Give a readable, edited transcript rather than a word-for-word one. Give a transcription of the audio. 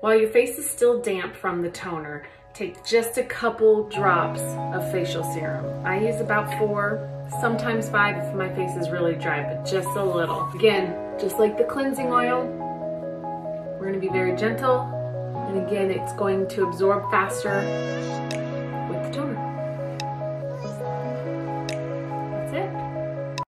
While your face is still damp from the toner, take just a couple drops of facial serum. I use about 4, sometimes 5 if my face is really dry, but just a little. Again, just like the cleansing oil, we're gonna be very gentle. And again, it's going to absorb faster.